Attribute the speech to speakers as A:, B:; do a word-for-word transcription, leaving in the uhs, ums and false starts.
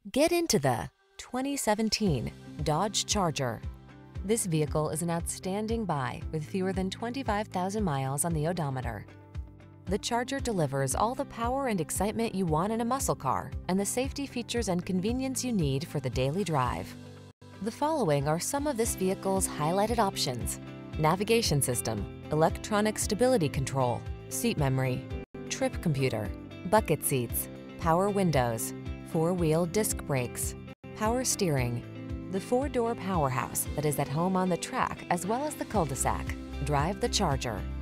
A: Get into the twenty seventeen Dodge Charger. This vehicle is an outstanding buy with fewer than twenty-five thousand miles on the odometer. The Charger delivers all the power and excitement you want in a muscle car and the safety features and convenience you need for the daily drive. The following are some of this vehicle's highlighted options: navigation system, electronic stability control, seat memory, trip computer, bucket seats, power windows, four-wheel disc brakes, power steering, the four-door powerhouse that is at home on the track as well as the cul-de-sac. Drive the Charger.